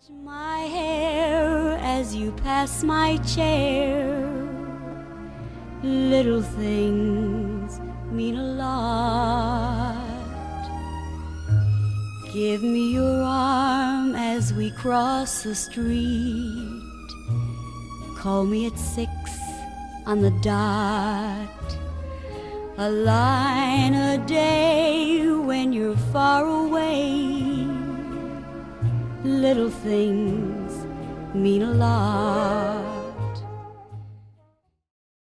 My hair as you pass my chair. Little things mean a lot. Give me your arm as we cross the street. Call me at 6 on the dot. A line a day when you're far away. Little things mean a lot.